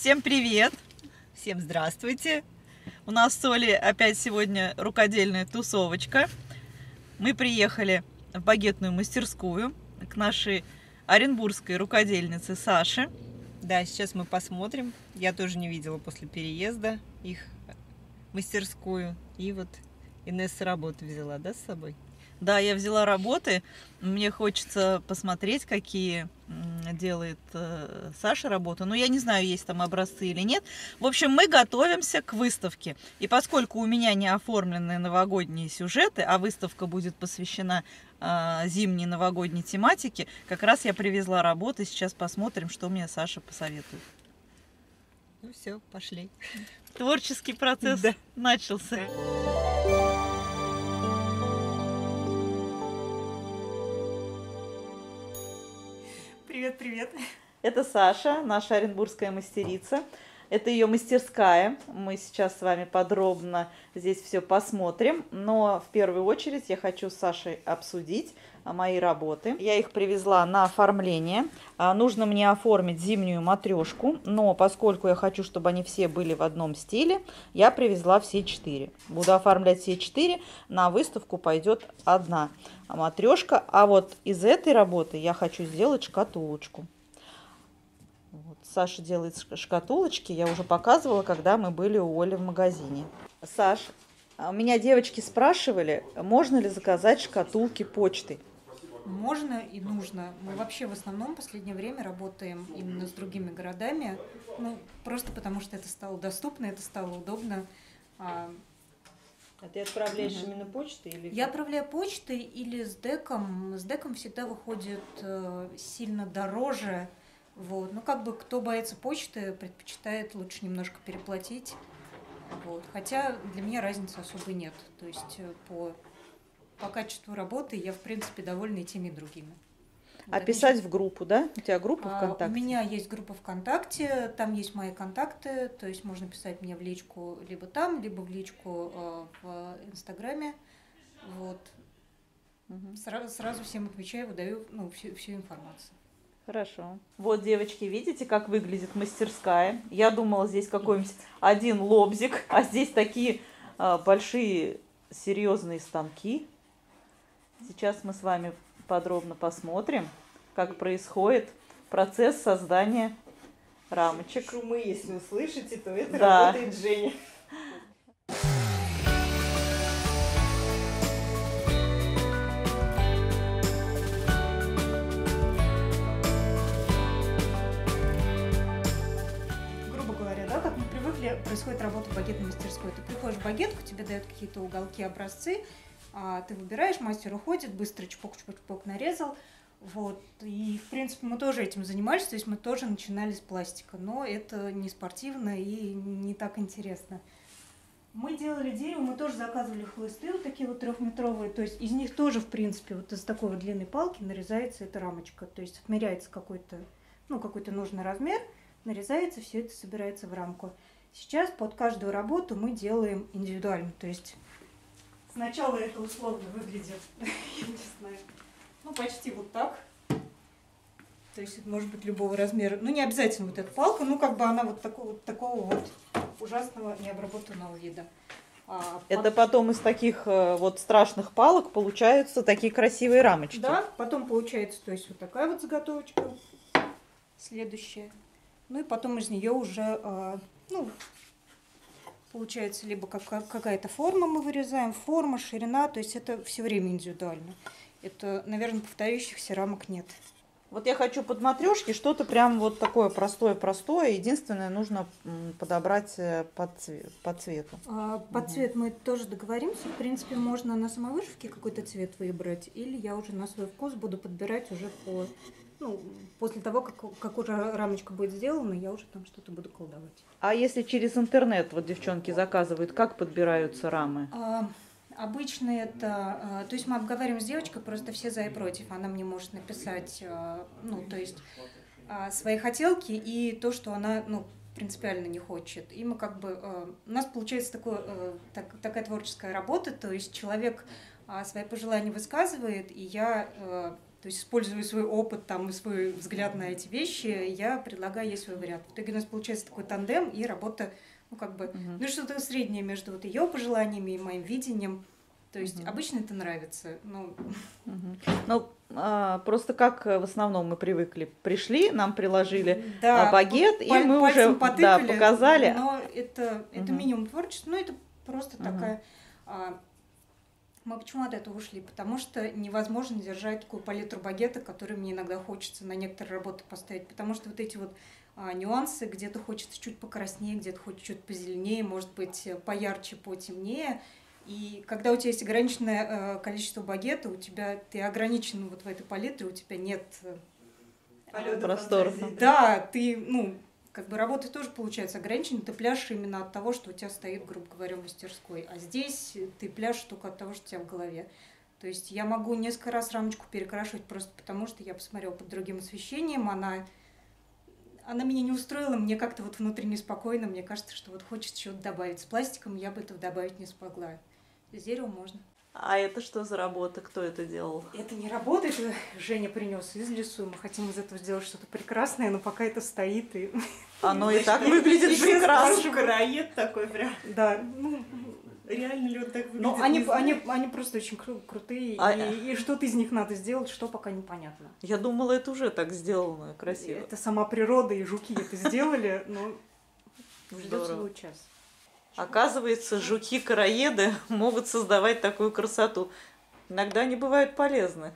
Всем привет! Всем здравствуйте! У нас с Олей опять сегодня рукодельная тусовочка. Мы приехали в багетную мастерскую к нашей оренбургской рукодельнице Саше. Да, сейчас мы посмотрим. Я тоже не видела после переезда их мастерскую. И вот Инесса работу взяла, да, с собой? Да, я взяла работы. Мне хочется посмотреть, какие делает Саша работу. Но я не знаю, есть там образцы или нет. В общем, мы готовимся к выставке. И поскольку у меня не оформлены новогодние сюжеты, а выставка будет посвящена зимней новогодней тематике, как раз я привезла работы. Сейчас посмотрим, что мне Саша посоветует. Ну все, пошли. Творческий процесс начался. Привет. Это Саша, наша оренбургская мастерица. Это ее мастерская. Мы сейчас с вами подробно здесь все посмотрим. Но в первую очередь я хочу с Сашей обсудить мои работы. Я их привезла на оформление. Нужно мне оформить зимнюю матрешку, но поскольку я хочу, чтобы они все были в одном стиле, я привезла все 4. Буду оформлять все 4. На выставку пойдет одна матрешка. А вот из этой работы я хочу сделать шкатулочку. Вот, Саша делает шкатулочки. Я уже показывала, когда мы были у Оли в магазине. Саш, у меня девочки спрашивали, можно ли заказать шкатулки почтой. Можно и нужно. Мы вообще в основном в последнее время работаем именно с другими городами, просто потому что это стало доступно, это стало удобно. А ты отправляешь именно почтой? Или Я отправляю почтой или с деком. С деком всегда выходит сильно дороже. Вот. Ну, кто боится почты, предпочитает лучше немножко переплатить. Вот. Хотя для меня разницы особой нет. То есть по качеству работы я, в принципе, довольна и теми, и другими. А вот писать в группу, да? У тебя группа ВКонтакте? У меня есть группа ВКонтакте, там есть мои контакты, то есть можно писать мне в личку либо там, либо в личку в Инстаграме. Вот. Сразу всем отвечаю, выдаю всю информацию. Хорошо. Вот, девочки, видите, как выглядит мастерская? Я думала, здесь какой-нибудь один лобзик, а здесь такие большие серьезные станки. Сейчас мы с вами подробно посмотрим, как происходит процесс создания рамочек. Шумы, если услышите, то это работает Женя. Происходит работа в багетной мастерской. Ты приходишь в багетку, тебе дают какие-то уголки, образцы, ты выбираешь, мастер уходит, быстро чпок-чпок-чпок нарезал. Вот. И, в принципе, мы тоже этим занимались, то есть мы тоже начинали с пластика, но это не спортивно и не так интересно. Мы делали дерево, мы тоже заказывали хлысты вот такие вот 3-метровые, то есть из них тоже, в принципе, вот из такой вот длинной палки нарезается эта рамочка, то есть отмеряется какой-то нужный размер, нарезается, все это собирается в рамку. Сейчас под каждую работу мы делаем индивидуально, то есть сначала это условно выглядит, я не знаю, почти вот так, то есть это может быть любого размера, не обязательно вот эта палка, она вот такого вот ужасного необработанного вида. Это потом из таких вот страшных палок получаются такие красивые рамочки. Да, потом получается, то есть вот такая вот заготовочка, следующая, и потом из нее уже получается либо какая-то форма мы вырезаем, форма, ширина, то есть это все время индивидуально. Это, наверное, повторяющихся рамок нет. Вот я хочу под матрешки что-то прям вот такое простое. Единственное, нужно подобрать под цвету. Под цвет мы тоже договоримся. В принципе, можно на самовышивке какой-то цвет выбрать, или я уже на свой вкус буду подбирать уже после того, как уже рамочка будет сделана, я уже там что-то буду колдовать. А если через интернет вот девчонки заказывают, как подбираются рамы? Обычно это, то есть мы обговариваем с девочкой просто все за и против. Она мне может написать, свои хотелки и то, что она, принципиально не хочет. И мы у нас получается такая творческая работа, то есть человек свои пожелания высказывает, и я То есть, используя свой опыт там, и свой взгляд на эти вещи, я предлагаю ей свой вариант. В итоге у нас получается такой тандем и работа, ну, как бы, ну, что-то среднее между вот ее пожеланиями и моим видением. То есть, обычно это нравится. Ну, Ну, просто как в основном мы привыкли. Пришли, нам приложили да, багет, и мы уже пальцем потыкали, показали. Но это минимум творчества, но это просто такая... Мы почему от этого ушли? Потому что невозможно держать такую палитру багета, которую мне иногда хочется на некоторые работы поставить. Потому что вот эти вот нюансы, где-то хочется чуть покраснее, где-то хочется чуть позеленее, может быть, поярче, потемнее. И когда у тебя есть ограниченное количество багета, ты ограничен вот в этой палитре, у тебя нет простора. Да, ты, ну, как бы работа тоже получается ограничена, ты пляшешь именно от того, что у тебя стоит, грубо говоря, в мастерской. А здесь ты пляшешь только от того, что у тебя в голове. То есть я могу несколько раз рамочку перекрашивать просто потому, что я посмотрела под другим освещением, она меня не устроила, мне как-то вот внутренне спокойно, мне кажется, что вот хочется чего-то добавить. С пластиком я бы этого добавить не смогла. С деревом можно. А это что за работа? Кто это делал? Это не работа, это Женя принес из лесу. Мы хотим из этого сделать что-то прекрасное, но пока это стоит и... Оно и так выглядит прекрасно. Караед такой прям. Да, ну... Реально ли он так выглядит? Но они просто очень крутые, и что-то из них надо сделать, что пока непонятно. Я думала, это уже так сделано, красиво. Это сама природа и жуки это сделали, но ждет свой час. Оказывается, жуки-караеды могут создавать такую красоту. Иногда они бывают полезны,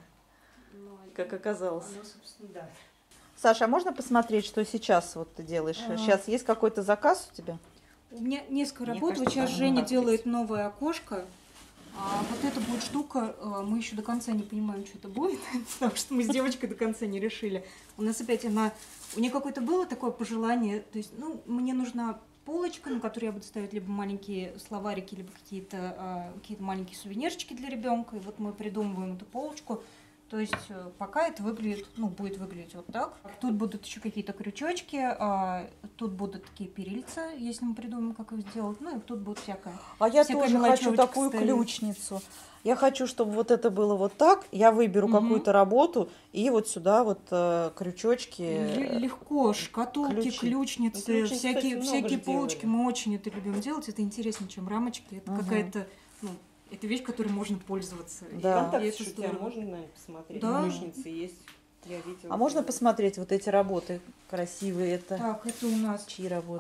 как оказалось. Да. Саша, а можно посмотреть, что сейчас вот ты делаешь? Сейчас есть какой-то заказ у тебя? У меня несколько работ. Вот сейчас Женя делает новое окошко. А вот эта будет штука, мы еще до конца не понимаем, что это будет, потому что мы с девочкой до конца не решили. У нас опять у нее какое-то было такое пожелание, то есть, ну, мне нужна полочка, на которой я буду ставить либо маленькие словарики, либо какие-то маленькие сувенирчики для ребенка. И вот мы придумываем эту полочку. То есть пока это выглядит, ну, будет выглядеть вот так. Тут будут еще какие-то крючочки, тут будут такие перильца, если мы придумаем, как их сделать. Ну и тут будет всякое. А я тоже хочу такую ключницу. Я хочу, чтобы вот это было вот так. Я выберу какую-то работу и вот сюда вот крючочки. Легко, шкатулки, ключницы, всякие полочки. Мы очень это любим делать. Это интереснее, чем рамочки. Это какая-то... Это вещь, которой можно пользоваться. Да. Контакт у тебя можно, наверное, посмотреть. Да. Ключницы есть. Я видела. А можно посмотреть вот эти работы красивые? Это Так, это у нас... чьи работы?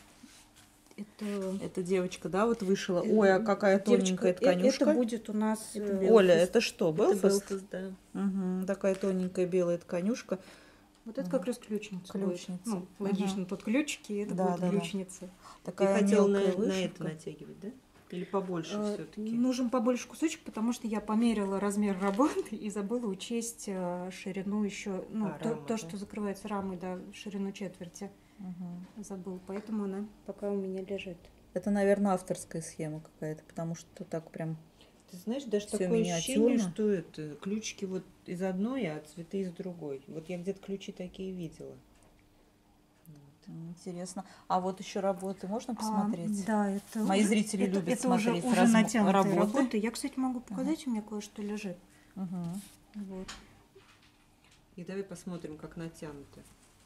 Это девочка, да, вот вышла. Ой, а какая тоненькая тканюшка. Это будет у нас... Оля, это что, Белфаст? да. Угу, такая тоненькая белая тканюшка. Вот это как раз ключница. Ключница. Ну, логично, тут ключики, это да, будет ключница. Такая Ты хотела на вышивка. это натягивать, да? Или побольше все-таки? Нужен побольше кусочек, потому что я померила размер работы и забыла учесть ширину еще, то, что закрывается рамой, да, ширину четверти. Забыла, поэтому она пока у меня лежит. Это, наверное, авторская схема какая-то, потому что так прям... Ты знаешь, даже всё такое ощущение, миниатюрно. что это ключики вот из одной, а цветы из другой. Вот я где-то ключи такие видела. Интересно. А вот еще работы можно посмотреть? Да, это Мои зрители любят это смотреть уже натянутые работы. работы. Я, кстати, могу показать, у меня кое-что лежит. Вот. И давай посмотрим, как натянуто.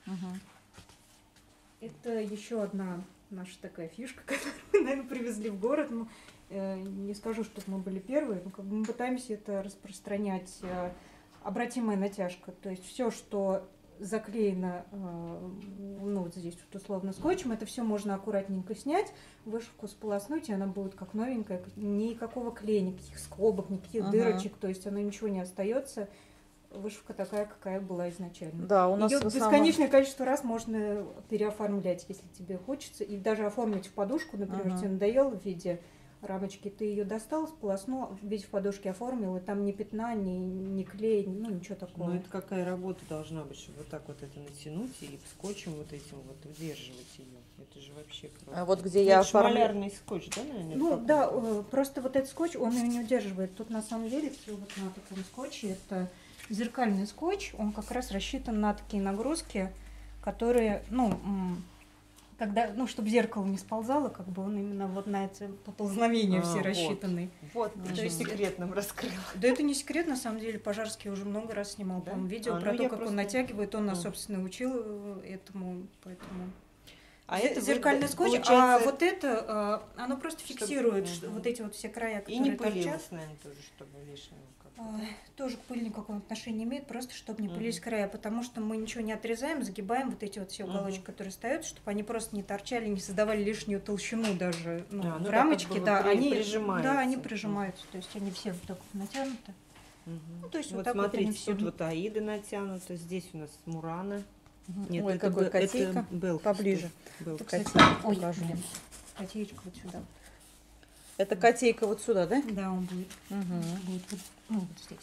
Это еще одна наша такая фишка, которую мы, наверное, привезли в город. Ну, не скажу, что мы были первые, но как бы мы пытаемся это распространять. Обратимая натяжка. То есть все, что заклеено, ну, вот здесь вот условно скотчем, это все можно аккуратненько снять, вышивку сполоснуть, и она будет как новенькая, никакого клея, никаких скобок, никаких дырочек, то есть она ничего не остается. Вышивка такая, какая была изначально. Да, у нас её бесконечное количество раз можно переоформлять, если тебе хочется, и даже оформить в подушку, например, тебе надоело в виде рамочки, ты ее достал, сполоснул, в виде подушки оформил, и там ни пятна, ни клея, ну ничего такого. Ну это какая работа должна быть, чтобы вот так вот это натянуть и скотчем вот этим вот удерживать ее. Это же вообще просто. А вот где я оформляю... малярный скотч, да, наверное? Ну да, просто вот этот скотч, он ее не удерживает. Тут на самом деле все вот на таком скотче, это зеркальный скотч, он как раз рассчитан на такие нагрузки, которые, ну, когда, ну, чтобы зеркало не сползало, как бы он именно вот на эти поползновения все вот. рассчитаны. Вот, То ты есть- секрет нам раскрыла. Да это не секрет, на самом деле, Пожарский уже много раз снимал, Да? по-моему, видео А, про ну, то, я как просто- он натягивает, он нас, Ну. собственно, учил этому, поэтому... А это это вот, зеркальный скотч, а получается, вот это, оно просто Чтобы- фиксирует Мгм. вот эти вот все края, и не которые пылилось, торчат. наверное, тоже, чтобы лишнего. как-то. Тоже к пыли никакого отношения не имеет, просто чтобы не Мгм. пылились края, потому что мы ничего не отрезаем, загибаем вот эти вот все Мгм. уголочки, которые остаются, чтобы они просто не торчали, не создавали лишнюю толщину даже Ну, в так как рамочке, бы да, они прижимаются. да, они прижимаются, то есть они все вот так вот натянуты. Мгм. Ну, то есть вот вот так вот смотрите, они все- тут вот Аида натянута, здесь у нас Мурана. Нет, Ой, это какой это котейка. Белфаст. Поближе. Белфаст. Кстати, ой, покажу. блин, котеечка вот сюда. Это котейка вот сюда, да? Да, он будет, Угу. будет вот, ну, вот здесь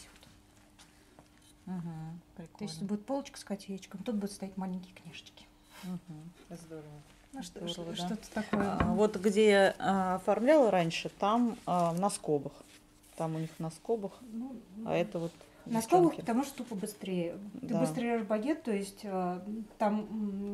вот. Угу. То есть будет полочка с котеечком, тут будут стоять маленькие книжечки. Здорово. Ну, Здорово, да. что-то такое. Вот где я оформляла раньше, там на скобах. Там у них на скобах, Ну, а это вот на скобах, девчонки. потому что тупо быстрее. Ты Да. быстрее режешь багет, то есть там,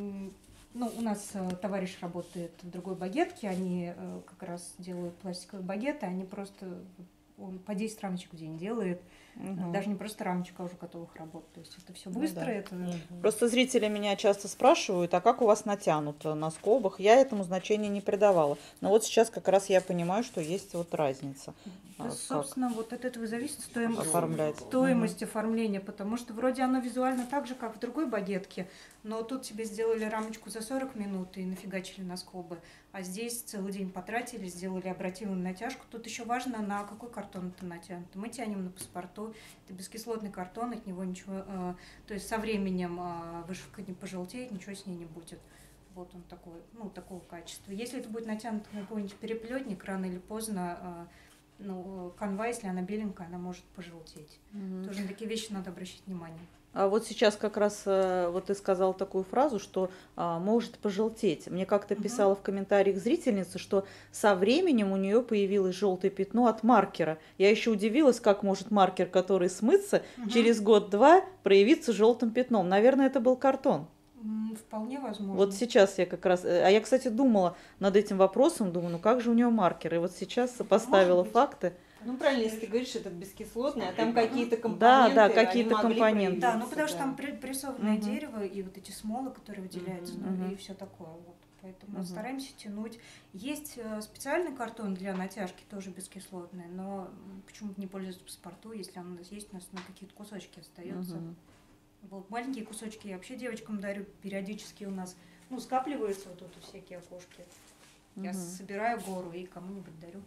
ну, у нас товарищ работает в другой багетке, они как раз делают пластиковые багеты, они просто, он по 10 рамочек в день делает, Мгм. даже не просто рамочка, а уже готовых работ. То есть это все Ну быстро, да. это... Просто зрители меня часто спрашивают, а как у вас натянуто на скобах? Я этому значения не придавала. Но вот сейчас как раз я понимаю, что есть вот разница. Да, как собственно, вот от этого зависит оформлять. стоимость оформления, потому что вроде оно визуально так же, как в другой багетке, но тут тебе сделали рамочку за 40 минут и нафигачили на скобы, а здесь целый день потратили, сделали обратимую натяжку. Тут еще важно, на какой картон это натянуто. Мы тянем на паспорту, это бескислотный картон, от него ничего, то есть со временем вышивка не пожелтеет, ничего с ней не будет. Вот он такой, ну, такого качества. Если это будет натянуто на какой-нибудь переплетник, рано или поздно, ну, канва, если она беленькая, она может пожелтеть. Тоже на такие вещи надо обращать внимание. А вот сейчас как раз вот ты сказал такую фразу, что может пожелтеть. Мне как-то Мгм. писала в комментариях зрительница, что со временем у нее появилось желтое пятно от маркера. Я еще удивилась, как может маркер, который смыться, Мгм. через год-два проявиться желтым пятном. Наверное, это был картон. Вполне возможно. Вот сейчас я как раз... А я, кстати, думала над этим вопросом, думаю, ну как же у нее маркер? И вот сейчас сопоставила быть. факты. Ну, правильно, если ты говоришь, это бескислотный, а там какие-то Да, компоненты. да, они какие-то могли компоненты. Да, ну проявиться, потому что да. там прессованное Мгм. дерево и вот эти смолы, которые выделяются, Мгм. ну, Мгм. и все такое. Вот. Поэтому Мгм. стараемся тянуть. Есть специальный картон для натяжки, тоже бескислотный, но почему-то не пользуются паспорту, если он у нас есть, у нас на какие-то кусочки остается. Мгм. Вот маленькие кусочки я вообще девочкам дарю периодически у нас. Ну, скапливаются вот тут всякие окошки. Я Мгм. собираю гору и кому-нибудь дарю.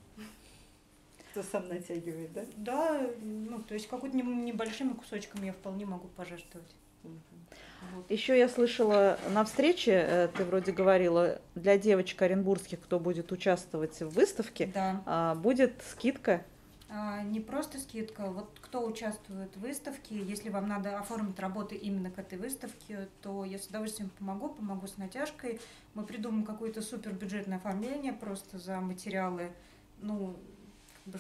Кто сам натягивает, да? Да, ну, то есть какой-то небольшими кусочками я вполне могу пожертвовать. Вот. Еще я слышала на встрече, ты вроде говорила, для девочек оренбургских, кто будет участвовать в выставке, Да. будет скидка. Не просто скидка. Вот кто участвует в выставке, если вам надо оформить работы именно к этой выставке, то я с удовольствием помогу с натяжкой. Мы придумаем какое-то супербюджетное оформление просто за материалы, ну, как бы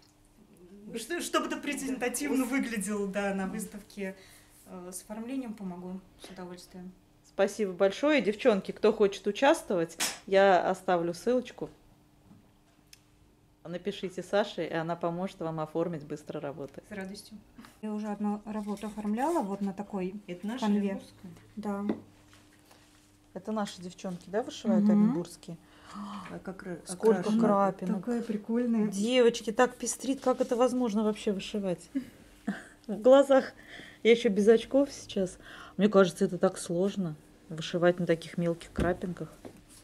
чтобы это презентативно выглядело, да, на выставке. С оформлением помогу с удовольствием. Спасибо большое. Девчонки, кто хочет участвовать, я оставлю ссылочку. Напишите Саше, и она поможет вам оформить быстро работы. С радостью. Я уже одну работу оформляла вот на такой, Это наша Конве. оренбургская? да. Это наши девчонки, да, вышивают Мгм. оренбургские? А как Сколько окрашена? крапинок. Такая прикольная. Девочки, так пестрит, как это возможно вообще вышивать? В глазах. Я еще без очков сейчас. Мне кажется, это так сложно вышивать на таких мелких крапинках.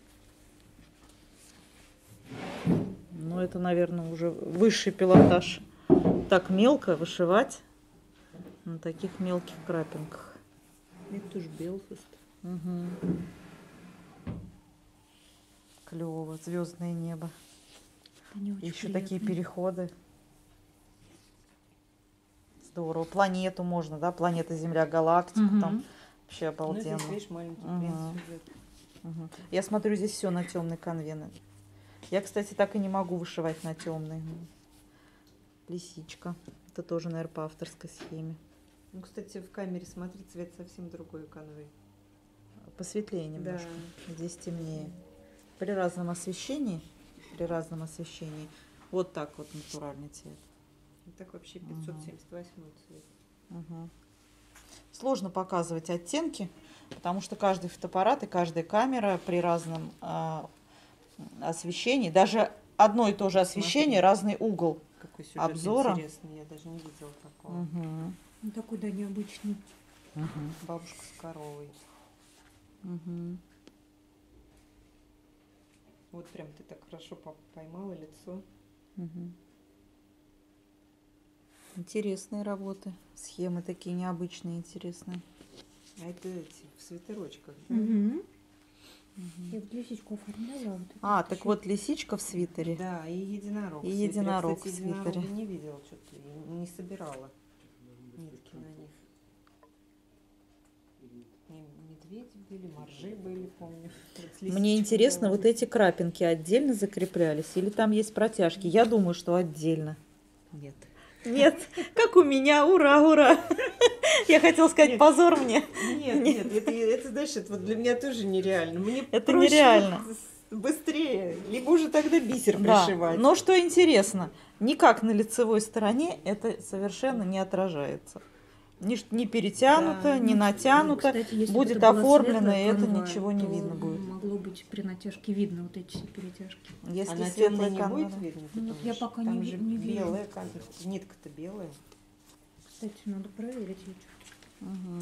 Ну, это, наверное, уже высший пилотаж. Так мелко вышивать на таких мелких крапинках. Это тоже Белфаст. Угу. Клево, звездное небо. Они очень Еще такие приятные. переходы. Здорово. Планету можно, да? Планета, Земля, галактика. Мгм. Там вообще Ну, обалденно. здесь, видишь, маленький Ага. принц сюжет. Мгм. Я смотрю, здесь все на темной конве. Я, кстати, так и не могу вышивать на темной. Лисичка. Это тоже, наверное, по авторской схеме. Ну, кстати, в камере, смотри, цвет совсем другой у канвы. посветлее немножко. Здесь темнее. При разном освещении, вот так вот натуральный цвет. Вот так вообще 578 цвет. Угу. Сложно показывать оттенки, потому что каждый фотоаппарат и каждая камера при разном освещении, даже одно и то же освещение, разный угол какой сюжет обзора. Интересный, я даже не видела такого. Угу. Ну, такой, да, необычный. Бабушка с коровой. Угу. Вот прям ты так хорошо поймала лицо. Угу. Интересные работы. Схемы такие необычные, интересные. А это эти в свитерочках, да? Я вот лисичку оформляла. Так вот лисичка в свитере. Да, и единорог. И в свитере. единорог Я, кстати, в свитере. единорога не видела, что-то не собирала нитки на них. Медведи были, моржи были, помню. Мне интересно, вот эти крапинки отдельно закреплялись или там есть протяжки? Я думаю, что отдельно. Нет. Нет, как у меня, ура, ура. Я хотела сказать, позор мне. Нет, это, знаешь, это вот для меня тоже нереально. Мне Это проще нереально. Быстрее, либо уже тогда бисер Да, пришивать. но что интересно, никак на лицевой стороне это совершенно не отражается. Не перетянуто, Да. не натянуто. Кстати, если бы будет это была оформлено, светлая и это канва, ничего не то видно будет. Могло быть при натяжке видно вот эти все перетяжки. Если А на светлая темной не канва, будет да. видно? Ну, Потому я что пока там не же вижу. белая камера, нитка-то белая. Кстати, надо проверить. Мгм.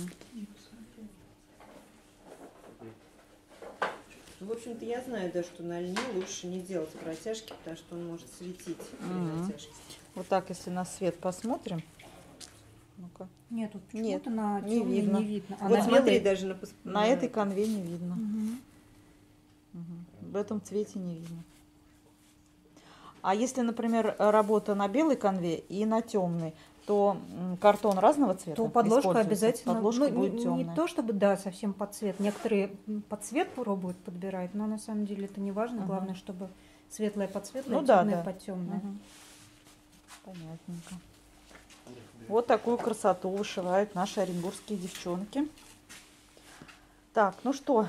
Ну, в общем-то, я знаю, да, что на льне лучше не делать протяжки, потому что он может светить при натяжке. Вот так, если на свет посмотрим. Ну-ка. Нет, тут Нет, почему-то на не темной видно. не видно. А Вот на смотри, белой... даже На этой конве не видно. Мгм. В этом цвете не видно. А если, например, работа на белой конве и на темной, то картон разного цвета? То подложка используется? обязательно. Подложка Ну, будет не темная. то чтобы, да, совсем под цвет. Некоторые под цвет пробуют подбирать, но на самом деле это не важно. Ага. Главное, чтобы светлое под светлое, Ну да, темное да. под темное. Мгм. Понятненько. Вот такую красоту вышивают наши оренбургские девчонки. Так, ну что,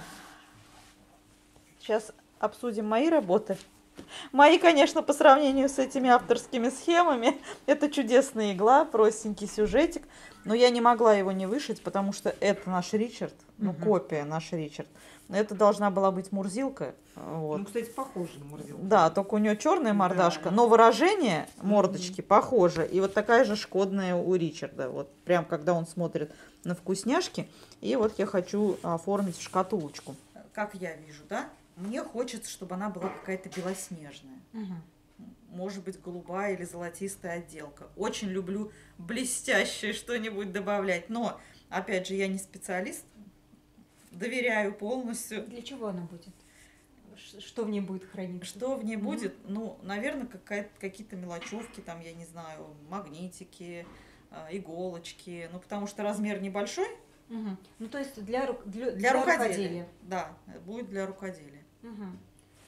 сейчас обсудим мои работы. Мои, конечно, по сравнению с этими авторскими схемами, это чудесная игла, простенький сюжетик, но я не могла его не вышить, потому что это наш Ричард, ну, копия наш Ричард. Это должна была быть Мурзилка. Вот. Ну, кстати, похоже на морзилку. Да, только у нее черная мордашка, Да. но выражение мордочки похоже. И вот такая же шкодная у Ричарда. Вот прям когда он смотрит на вкусняшки. И вот я хочу оформить в шкатулочку. Как я вижу, да? Мне хочется, чтобы она была какая-то белоснежная. Мгм. Может быть, голубая или золотистая отделка. Очень люблю блестящее что-нибудь добавлять. Но, опять же, я не специалист. Доверяю полностью. Для чего она будет? Что в ней будет храниться? Что в ней будет? Ну, наверное, какие-то мелочевки, там, я не знаю, магнитики, иголочки. Ну, потому что размер небольшой. Мгм. Ну, то есть для Для рукоделия. Да, будет для рукоделия. Мгм.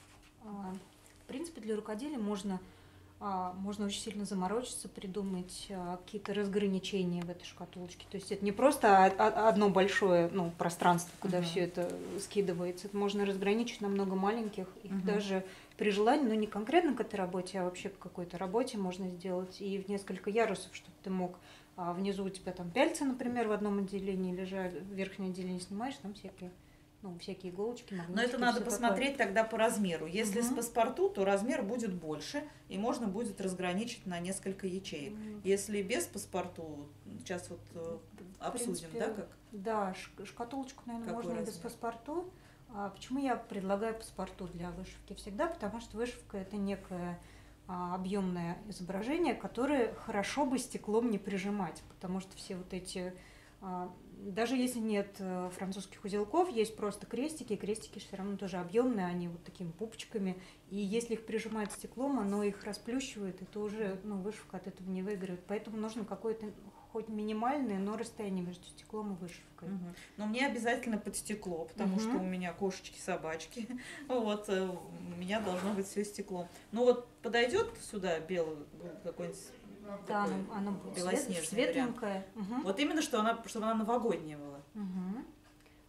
В принципе, для рукоделия можно очень сильно заморочиться, придумать какие-то разграничения в этой шкатулочке. То есть это не просто одно большое пространство, куда все это скидывается. Это можно разграничить на много маленьких. Их даже при желании, но не конкретно к этой работе, а вообще к какой-то работе можно сделать. И в несколько ярусов, чтобы ты мог внизу у тебя там пяльцы, например, в одном отделении лежат, в верхнем отделении снимаешь, там всякие иголочки, магнитики. Но это надо всё посмотреть тогда по размеру. Если с Мгм. паспорту, то размер будет больше, и можно будет разграничить на несколько ячеек. такое. Если без паспорту, сейчас вот обсудим, принципе, да, как? Да, шкатулочку, наверное, Какой можно и без размер? паспорту. Почему я предлагаю паспорту для вышивки всегда? Потому что вышивка – это некое объемное изображение, которое хорошо бы стеклом не прижимать, потому что все вот эти, даже если нет французских узелков, есть просто крестики, и крестики все равно тоже объемные, они вот такими пупочками, и если их прижимать стеклом, оно их расплющивает, и то уже вышивка от этого не выигрывает, поэтому нужно какое-то хоть минимальное, но расстояние между стеклом и вышивкой. Но мне обязательно под стекло, потому что у меня кошечки-собачки. Вот, у меня должно быть все стеклом. Ну вот подойдет сюда белый какой-нибудь Да, такой она будет белоснежный светленькая. Мгм. Вот именно, чтобы она новогодняя была. Мгм.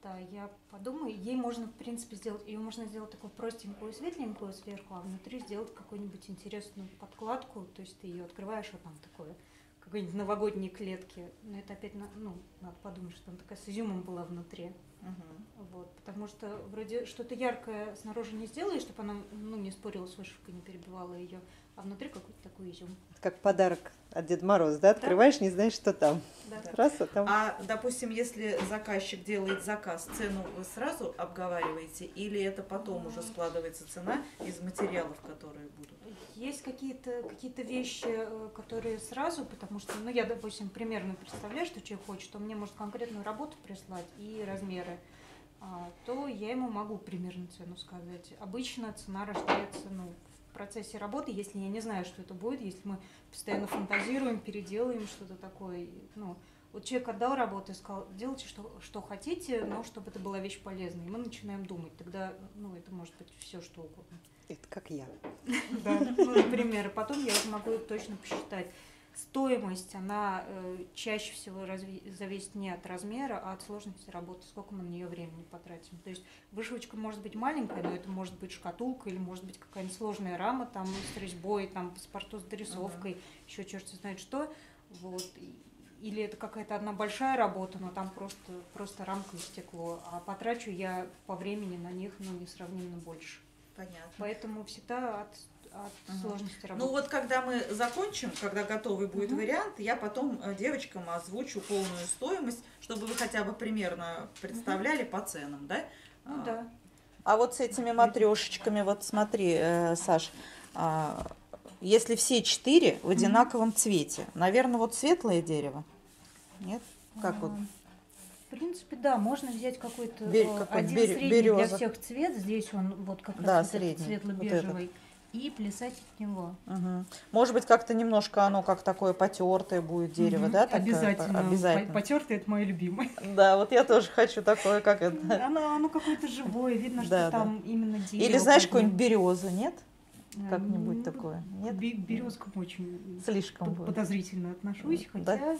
Да, я подумаю, ей можно, в принципе, сделать, ее можно сделать такую простенькую, светленькую сверху, а внутри сделать какую-нибудь интересную подкладку, то есть ты ее открываешь, а там такое, какой-нибудь новогодние клетки, но это опять, ну, надо подумать, что она такая с изюмом была внутри. Вот, потому что вроде что-то яркое снаружи не сделаешь, чтобы она, ну, не спорила с вышивкой, не перебивала ее, а внутри какой-то такой изюм. Как подарок от Деда Мороза, да? Открываешь, не знаешь, что там. Да. Раз, а там... А, допустим, если заказчик делает заказ, цену вы сразу обговариваете или это потом уже складывается цена из материалов, которые будут? Есть какие-то вещи, которые сразу, потому что, ну, я, допустим, примерно представляю, что человек хочет, он мне может конкретную работу прислать и размеры, то я ему могу примерно цену сказать. Обычно цена рождается, ну, в процессе работы, если я не знаю, что это будет, если мы постоянно фантазируем, переделаем что-то такое. Ну, вот человек отдал работу и сказал, делайте, что хотите, но чтобы это была вещь полезная. И мы начинаем думать, тогда, ну, это может быть все, что угодно. Это как я. Да, ну, например, потом я уже могу точно посчитать. Стоимость, она чаще всего зависит не от размера, а от сложности работы, сколько мы на нее времени потратим. То есть вышивочка может быть маленькая, но это может быть шкатулка или может быть какая-нибудь сложная рама там с резьбой, там паспорту с дорисовкой, еще черт знает что. Вот. Или это какая-то одна большая работа, но там просто рамка и стекло. А потрачу я по времени на них, ну, несравненно больше. Понятно. Поэтому всегда от сложности работы. Ну вот когда мы закончим, когда готовый будет вариант, я потом девочкам озвучу полную стоимость, чтобы вы хотя бы примерно представляли по ценам, да? Ну да. А вот с этими матрешечками, вот смотри, Саш, если все 4 в одинаковом цвете, наверное, вот светлое дерево? Нет? Как вот? В принципе, да, можно взять какой-то один береза. средний для всех цвет, здесь он вот как Да, раз средний, светло-бежевый, и плясать от него. Угу. Может быть, как-то немножко оно как такое потертое будет дерево, да? Обязательно. Обязательно. Потертое — это мое любимое. Да, вот я тоже хочу такое, как это. Оно какое-то живое, видно, что там именно дерево. Или знаешь, какой-нибудь береза, нет? Как-нибудь такое. Нет? К березкам очень Слишком подозрительно отношусь, да? хотя...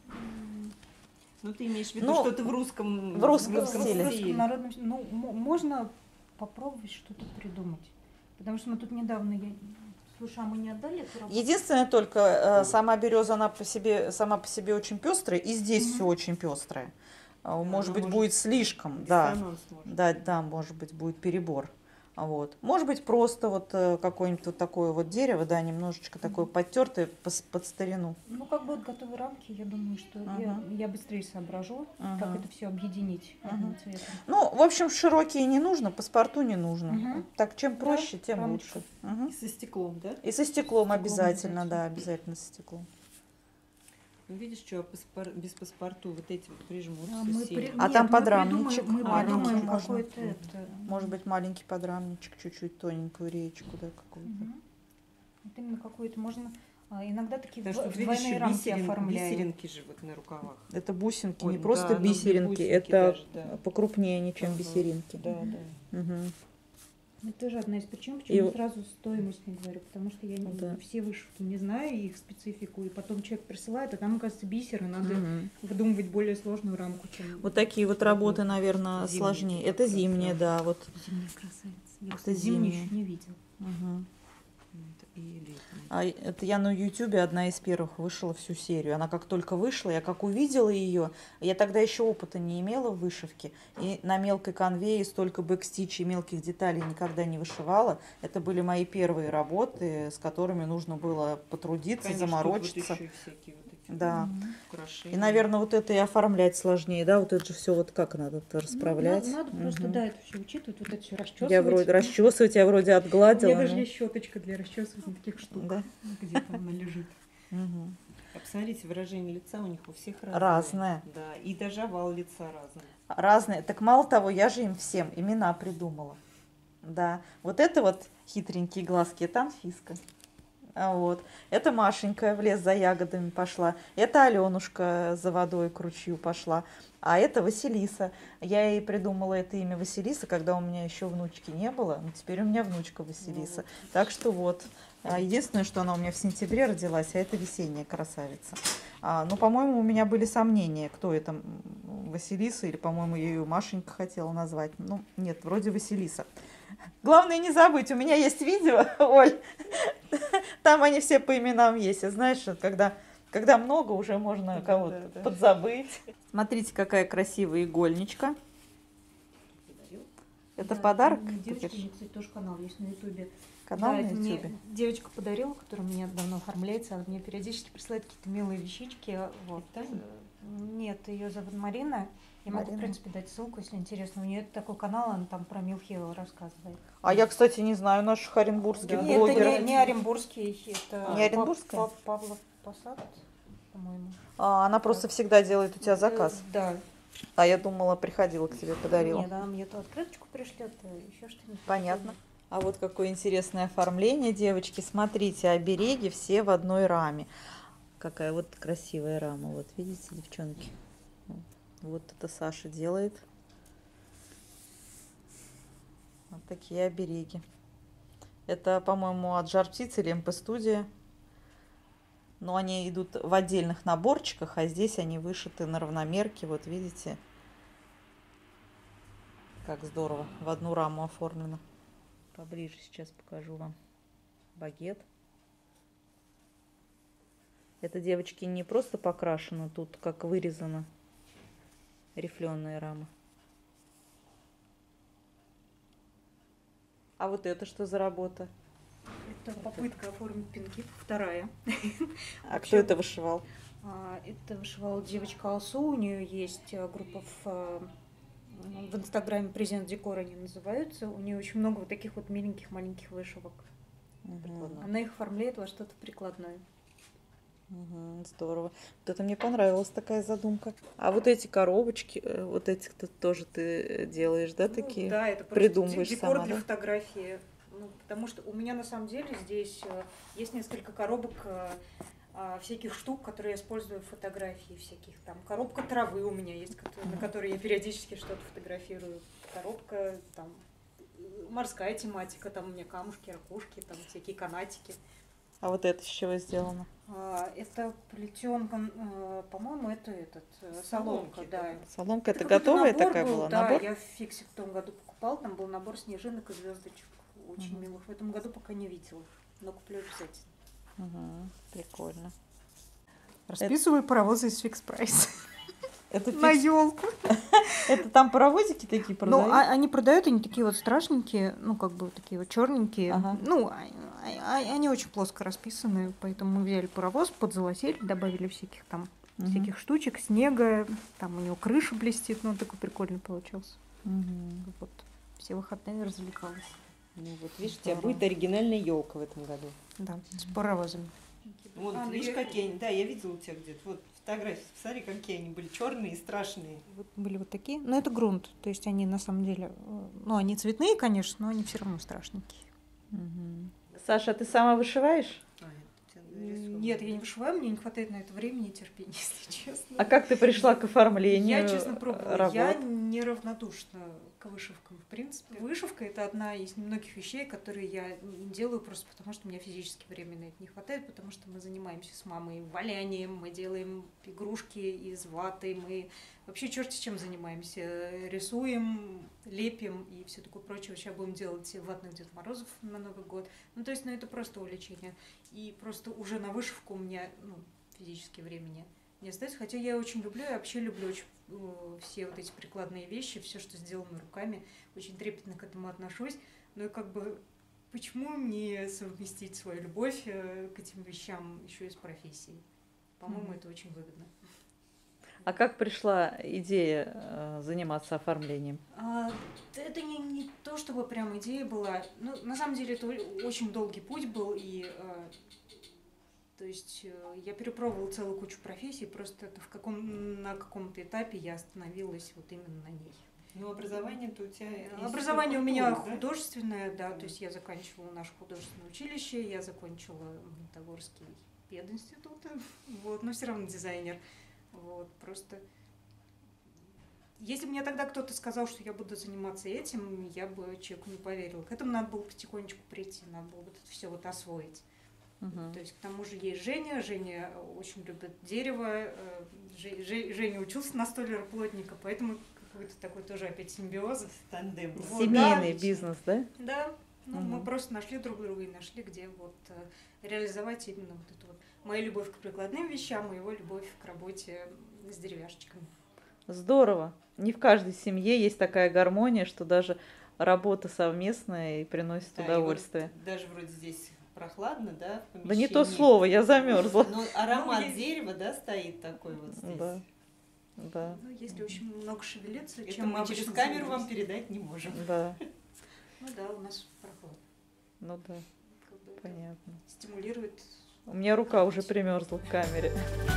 Ну, ты имеешь в виду что-то в русском стиле. В русском народном стиле. Ну, можно попробовать что-то придумать. Потому что мы тут недавно, слушай, а мы не отдали эту работу? Единственное только, сама береза, она сама по себе очень пестрая, и здесь все очень пестрое. Может быть, будет слишком, да, может быть, будет перебор. Вот. Может быть, просто вот какое-нибудь вот такое вот дерево, да, немножечко такое подтертое под старину. Ну, как будут готовы рамки, я думаю, что я быстрее соображу, как это все объединить одним цветом. Ну, в общем, широкие не нужно, паспорту не нужно. Так, чем проще, тем рамочка. лучше. И со стеклом, да? И со стеклом обязательно, да, обязательно со стеклом. Ну, видишь, что без паспорту вот эти вот прижмутся там подрамничек. Мы придумаем какой-то Может быть, маленький подрамничек, чуть-чуть тоненькую речку, да, какую-то. Вот именно какой-то можно... Иногда такие двойные рамки оформляют. Бисеринки же вот на рукавах. Это бусинки, не просто бисеринки, это даже, покрупнее, чем бисеринки. Да, да. Это тоже одна из причин, почему я сразу стоимость не говорю, потому что я все вышивки не знаю, их специфику, и потом человек присылает, а там, оказывается, бисер, и надо выдумывать более сложную рамку, чем... Вот такие вот работы, наверное, сложнее. Это зимние, да, вот. Зимняя красавица. Я это зимнюю еще не видел. Это я на Ютубе одна из первых вышила всю серию. Она как только вышла, я как увидела ее, я тогда еще опыта не имела в вышивке, и на мелкой конвее столько бэкстич и мелких деталей никогда не вышивала. Это были мои первые работы, с которыми нужно было потрудиться, конечно, заморочиться. Да. И, наверное, вот это и оформлять сложнее, да, вот это же все вот как надо расправлять. Надо просто, да, это все учитывать, вот это все расчесывать. Я вроде расчесывать, я вроде отгладила. У меня даже есть щеточка для расчесывания таких штук, да? Где там она лежит. А посмотрите, выражение лица у них у всех разное. Да, и даже овал лица разный. Разные. Так мало того, я же им всем имена придумала. Да. Вот это вот хитренькие глазки, это Анфиска. Вот. Это Машенька в лес за ягодами пошла. Это Аленушка за водой к ручью пошла. А это Василиса. Я ей придумала это имя Василиса, когда у меня еще внучки не было. Но теперь у меня внучка Василиса. Так что вот. Единственное, что она у меня в сентябре родилась, а это весенняя красавица. Ну, по-моему, у меня были сомнения, кто это Василиса, или, по-моему, ее Машенька хотела назвать. Ну, нет, вроде Василиса. Главное не забыть, у меня есть видео, Оль, там они все по именам есть. И знаешь, когда много, уже можно кого-то подзабыть. Смотрите, какая красивая игольничка. Это в подарок? Девочки, у меня, кстати, тоже канал есть на Ютубе. Канал Да, на это мне Ютубе. девочка подарила, которая у меня давно оформляется, она мне периодически присылает какие-то милые вещички. Вот. Нет, ее зовут Марина. Я могу, в Марина. принципе, дать ссылку, если интересно. У нее такой канал, она там про Милхиева рассказывает. А я, кстати, не знаю наших оренбургских Нет, блогеров. это не оренбургский, это Не оренбургская? Павлов Посад, по-моему. Она просто всегда делает у тебя заказ. Да. А я думала, приходила к тебе, подарила. Нет, она мне то открыточку пришлет, то еще что-нибудь. Понятно. А вот какое интересное оформление, девочки. Смотрите, обереги все в одной раме. Какая вот красивая рама. Вот видите, девчонки? Вот это Саша делает. Вот такие обереги. Это, по-моему, от Жар Птицы или МП Студия. Но они идут в отдельных наборчиках, а здесь они вышиты на равномерке. Вот видите, как здорово. В одну раму оформлено. Поближе сейчас покажу вам багет. Это, девочки, не просто покрашено, тут как вырезано рифленая рама. А вот это что за работа? Это попытка оформить пинки, вторая. А кто это вышивал? Это вышивала девочка Алсу, у нее есть группа в Инстаграме «Презент Декор» они называются. У нее очень много вот таких вот миленьких маленьких вышивок. Она их оформляет во что-то прикладное. Здорово. Вот это мне понравилась такая задумка. А вот эти коробочки, вот эти тоже ты делаешь, да, такие? Да, это придумываешь декор сама, для да? фотографии. Потому что у меня на самом деле здесь есть несколько коробок всяких штук, которые я использую в фотографии всяких. Там коробка травы у меня есть, на которой я периодически что-то фотографирую. Коробка, там, морская тематика, там у меня камушки, ракушки, там всякие канатики. А вот это с чего сделано? Это плетенка, по-моему, это соломка, да. Соломка это какой-то готовая набор такая был, была? Да, Набор? я в Фиксе в том году покупал, там был набор снежинок и звездочек, очень милых. В этом году пока не видела, но куплю обязательно. Прикольно. Расписываю паровозы из Фикс Прайс. Это На елку. Это там паровозики такие продают? Ну, они продают, они такие вот страшненькие, ну, как бы такие вот черненькие. Ага. Ну, они очень плоско расписаны, поэтому мы взяли паровоз, подзолотили, добавили всяких там всяких штучек, снега, там у него крыша блестит, ну, он такой прикольный получился. Вот. Все выходные развлекалась. Ну вот, видишь, у тебя будет оригинальная елка в этом году. Да, с паровозами. Вот, видишь, какие они. Да, я видела у тебя где-то. Вот фотографии, посмотри, какие они были черные и страшные. Вот были вот такие. Но это грунт. То есть они на самом деле, ну, они цветные, конечно, но они все равно страшненькие. Саша, ты сама вышиваешь? Нет, я не вышиваю, мне не хватает на это времени и терпения, если честно. А как ты пришла к оформлению? Я, честно, пробовала. работ? Я неравнодушна к вышивкам, в принципе. Вышивка – это одна из немногих вещей, которые я не делаю просто потому, что у меня физически времени на это не хватает, потому что мы занимаемся с мамой валянием, мы делаем игрушки из ваты, мы вообще черти чем занимаемся. Рисуем, лепим и все такое прочее. Сейчас будем делать ватных Дед Морозов на Новый год. Ну, то есть, ну, это просто увлечение. И просто уже на вышивку у меня, ну, физически времени не остается. Хотя я очень люблю, я вообще люблю очень, все вот эти прикладные вещи, все, что сделано руками. Очень трепетно к этому отношусь. Ну и как бы почему не совместить свою любовь к этим вещам еще и с профессией? По-моему, это очень выгодно. А как пришла идея заниматься оформлением? Это не то, чтобы прям идея была. Ну, на самом деле, это очень долгий путь был, и то есть я перепробовала целую кучу профессий, просто это на каком-то этапе я остановилась вот именно на ней. Ну, образование-то у тебя... Образование у меня художественное, да, то есть я заканчивала наше художественное училище, я закончила Магнитогорский пединститут, вот, но все равно дизайнер. Вот, просто если бы мне тогда кто-то сказал, что я буду заниматься этим, я бы человеку не поверила. К этому надо было потихонечку прийти, надо было вот это все вот освоить. Мгм. То есть к тому же есть Женя. Женя очень любит дерево. Женя учился на столяра-плотника, поэтому какой-то такой тоже опять симбиоз. Тандем. Вот, Семейный да. бизнес, да? Да, ну мы Мгм. просто нашли друг друга и нашли, где вот реализовать именно вот эту вот мою любовь к прикладным вещам и его любовь к работе с деревяшечками. Здорово. Не в каждой семье есть такая гармония, что даже работа совместная и приносит Да, и удовольствие. вот даже вроде здесь прохладно, да, в Да не то помещении. слово, я замерзла. Но аромат есть. дерева, да, стоит такой вот здесь. Да, да, Ну, если очень много шевелиться, Это чем мы через обычно камеру вам занимаемся. передать не можем. да. Ну да, у нас прохладно. Ну да, Как бы это понятно. стимулирует. У меня рука уже примерзла к камере.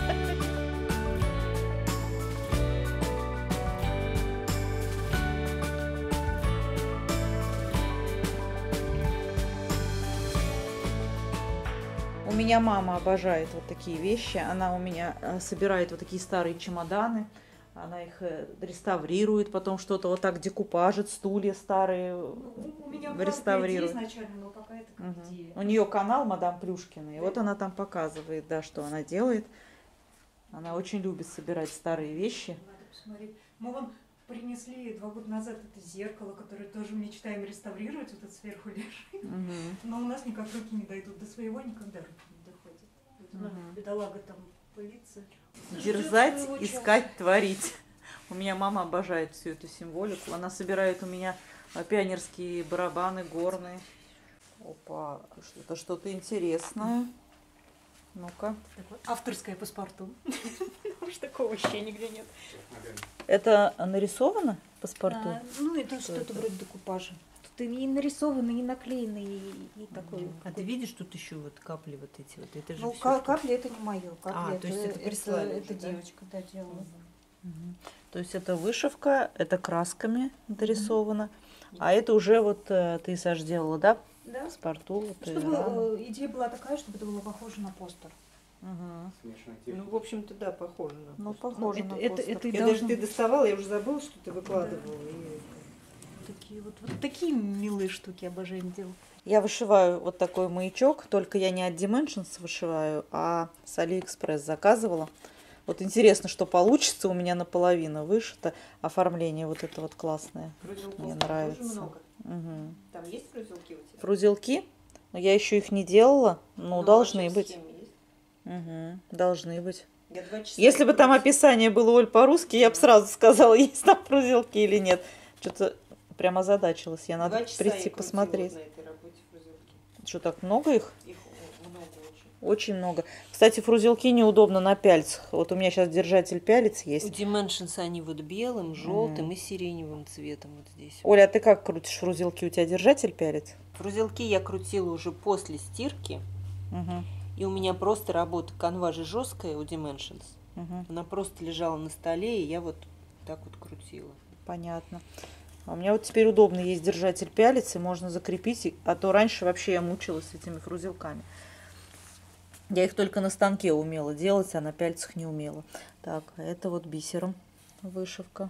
У меня мама обожает вот такие вещи. Она у меня собирает вот такие старые чемоданы. Она их реставрирует, потом что-то вот так декупажит, стулья старые У меня была реставрирует. идея изначально, но пока это как идея. У нее канал Мадам Плюшкина, и Да. вот она там показывает, да, что она делает. Она очень любит собирать старые вещи. Надо посмотреть. Мы вам принесли 2 года назад это зеркало, которое тоже мечтаем реставрировать, вот это сверху лежит. Мгм. Но у нас никак руки не дойдут. До своего никогда руки не доходят. Вот она, Мгм. бедолага, там пылится. Дерзать, Ждёт своего искать, творить. У меня мама обожает всю эту символику. Она собирает у меня пионерские барабаны горные. Опа, это что-то интересное. Ну-ка. Такое авторское паспорту. Потому что такого вообще нигде нет. Это нарисовано в паспорту? Ну, это Что что-то это? вроде декупажа. Тут и нарисовано, и наклеено, и такой. А ты видишь тут еще вот капли вот эти вот? Это же Ну, всё, что- капли это не мое. Капли то есть это прислали это уже, да? девочка, да, делала. Мгм. То есть это вышивка, это красками дорисовано. А это уже вот ты, Саш, делала, да? Да. Паспорту. Вот, и Чтобы рама. идея была такая, чтобы это было похоже на постер. Мгм. Ну, в общем-то, да, похоже на Ну, постер. похоже на это постер. и Я должно даже ты быть. доставала, я уже забыла, что ты выкладывала. И- Вот такие милые штуки обожаем делать. Я вышиваю вот такой маячок, только я не от Dimensions вышиваю, а с AliExpress заказывала. Вот интересно, что получится. У меня наполовину вышито. Оформление вот это вот классное. Фрузелков Мне тоже нравится. много. Мгм. Там есть фрузелки у тебя? Фрузелки. Но я еще их не делала. Но Ну, должны а быть. схемы есть? Мгм. Должны быть. Я 2 часа Если бы там кручу. описание было, Оль, по-русски, я бы сразу сказала, есть там фрузелки или нет. Что-то прям озадачилась. Я надо 2 часа прийти я крутила посмотреть. на этой работе фрузелки. Что, так много их? Их много очень. Очень много. Кстати, фрузелки неудобно на пяльцах. Вот у меня сейчас держатель пялец У есть. Dimensions они вот белым, желтым и сиреневым цветом вот здесь. Оля, а ты как крутишь фрузелки? У тебя держатель пялец? Фрузелки я крутила уже после стирки. Угу, И у меня просто работа канва же жесткая у Dimensions. угу, Она просто лежала на столе, и я вот так вот крутила. понятно. А у меня вот теперь удобно есть держатель пялец, и можно закрепить. А то раньше вообще я мучилась с этими фрузелками. Я их только на станке умела делать, а на пяльцах не умела. Так, а это вот бисером вышивка.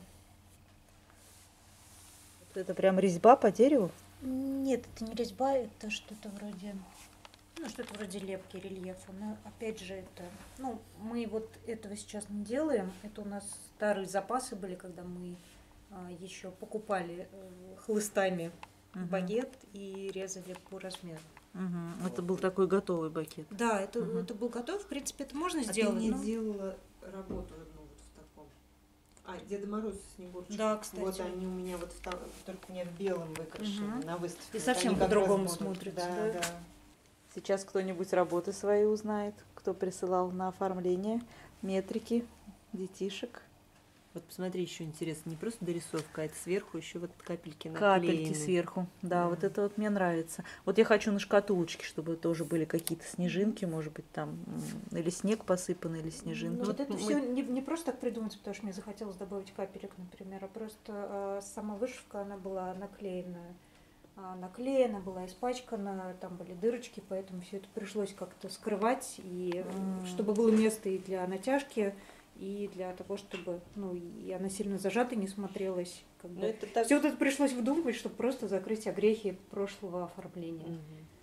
Это прям резьба по дереву? Нет, это не резьба, это что-то вроде, ну, что-то вроде лепки, рельефа. Но опять же, это, ну, мы вот этого сейчас не делаем. Это у нас старые запасы были, когда мы еще покупали хлыстами Мгм. багет и резали по размеру. Угу. Это был такой готовый бакет. Да, это, Мгм. это был готов. В принципе, это можно А сделать. ты не но- делала работу одну вот в таком? А, Деда Мороз и Снегурочка. Да, кстати. Вот они у меня вот только не в белом выкрашены Мгм. на выставке. И Вот совсем они как по-другому раз будут. смотрятся, Да, да? да. Сейчас кто-нибудь работы свои узнает, кто присылал на оформление метрики детишек. Вот посмотри, еще интересно, не просто дорисовка, а это сверху еще вот капельки наклеены. Капельки сверху. Да, Да. вот это вот мне нравится. Вот я хочу на шкатулочке, чтобы тоже были какие-то снежинки, может быть, там или снег посыпанный, или снежинки. Ну, вот это мы- все не просто так придумать, потому что мне захотелось добавить капелек, например, а просто сама вышивка, она была наклеена, была испачкана, там были дырочки, поэтому все это пришлось как-то скрывать, и чтобы было место и для натяжки, и для того, чтобы, ну, и она сильно зажатой не смотрелась. Как Ну, бы. это так... Все вот это пришлось выдумывать, чтобы просто закрыть огрехи прошлого оформления. Мгм.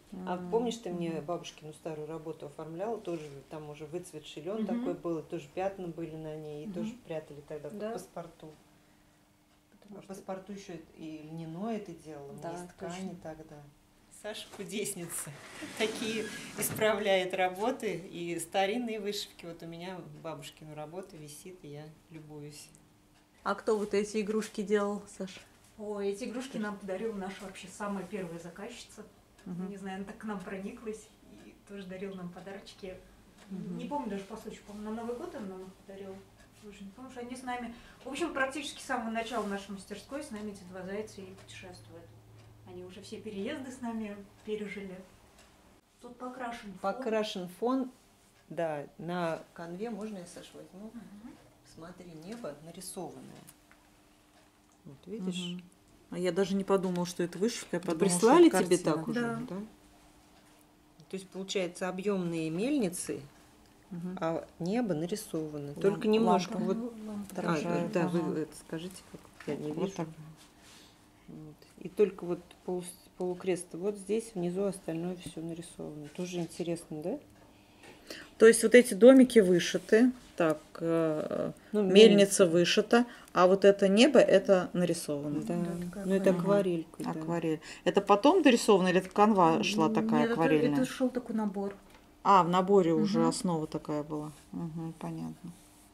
А помнишь, ты мне бабушкину старую работу оформляла, тоже там уже выцветший лен такой был, и тоже пятна были на ней, и тоже прятали тогда по паспорту. По паспорту еще и льняное ты делала, из ткани тогда. Саша кудесница. Такие исправляет работы и старинные вышивки. Вот у меня бабушкину работа висит, и я любуюсь. А кто вот эти игрушки делал, Саша? Ой, эти игрушки нам подарила наша вообще самая первая заказчица. Не знаю, она так к нам прониклась и тоже дарила нам подарочки. Не помню даже по случаю, по-моему, на Новый год она нам их подарила. Слушай, не помню, что они с нами... В общем, практически с самого начала нашей мастерской с нами эти два зайца и путешествуют. Они уже все переезды с нами пережили. Тут покрашен фон. Покрашен фон, да, на конве, можно я, Саша, возьму? Смотри, небо нарисованное. Вот видишь? А я даже не подумала, что это вышивка. Я подумала, прислали что это тебе картина. так уже, да? То есть, получается, объемные мельницы, а небо нарисовано. Только немножко вот отражает. Да, вы это скажите, как я не вижу. Вот. И только вот полукрест вот здесь, внизу остальное все нарисовано. Тоже интересно, да? То есть вот эти домики вышиты, так, мельница вышита, а вот это небо, это нарисовано. Да, ну это акварелька. Да. Акварель. Это потом дорисовано или это канва шла такая акварельная? Это шел такой набор. А, в наборе уже основа такая была. Понятно.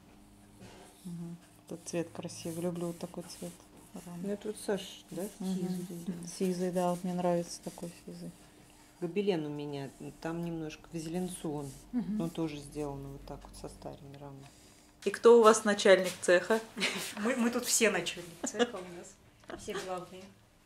Этот цвет красивый. Люблю вот такой цвет. Ну это вот Саша, да? Сизый, да, вот мне нравится такой сизый. Гобелен у меня, там немножко в зеленцу он, но тоже сделано вот так вот со старыми рамами. И кто у вас начальник цеха? Мы тут все начальник цеха у нас, все главные.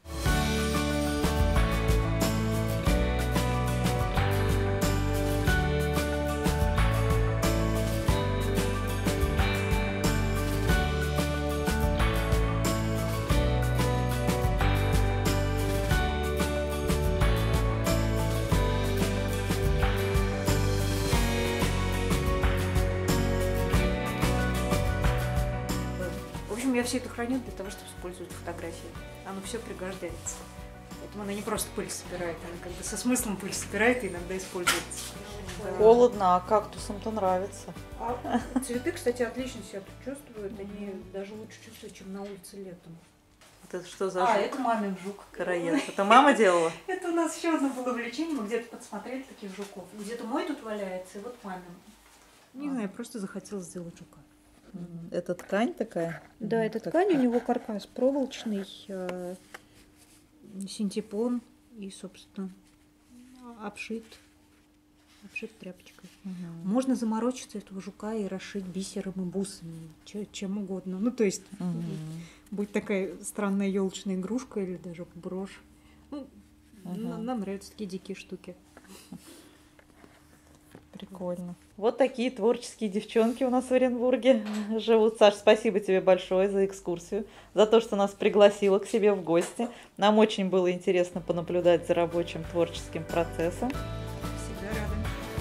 Я все это храню для того, чтобы использовать фотографии. Оно все пригождается. Поэтому она не просто пыль собирает, она как бы со смыслом пыль собирает и иногда используется. Холодно, а кактусам-то нравится. А цветы, кстати, отлично себя тут чувствуют. Они даже лучше чувствуют, чем на улице летом. Это что за жук? Это мамин жук. Караед. Это мама делала? Это у нас еще одно было увлечение. Мы где-то подсмотрели таких жуков. Где-то мой тут валяется, и вот мамин. Не знаю, просто захотела сделать жука. Это ткань такая? Да, это ткань, у него каркас проволочный, синтепон и, собственно, обшит тряпочкой. Можно заморочиться этого жука и расшить бисером и бусами, чем угодно. Ну, то есть, будет такая странная елочная игрушка или даже брошь. Ну, нам нравятся такие дикие штуки. Прикольно. Вот такие творческие девчонки у нас в Оренбурге живут. Саш, спасибо тебе большое за экскурсию, за то, что нас пригласила к себе в гости. Нам очень было интересно понаблюдать за рабочим творческим процессом. Всегда рада.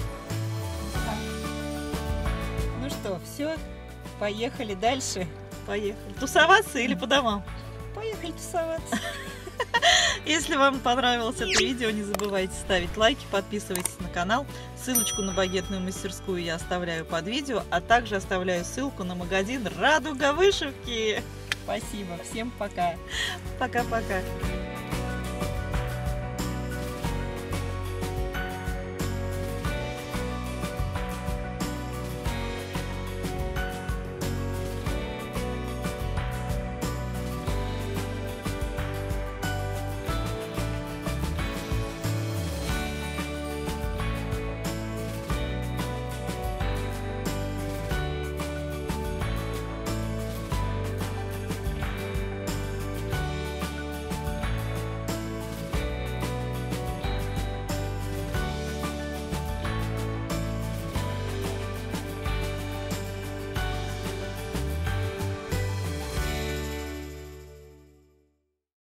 Ну что, все, поехали дальше. Поехали. Тусоваться или по домам? Поехали тусоваться. Если вам понравилось это видео, не забывайте ставить лайки, подписывайтесь на канал. Ссылочку на багетную мастерскую я оставляю под видео, а также оставляю ссылку на магазин «Радуга вышивки». Спасибо, всем пока. Пока-пока.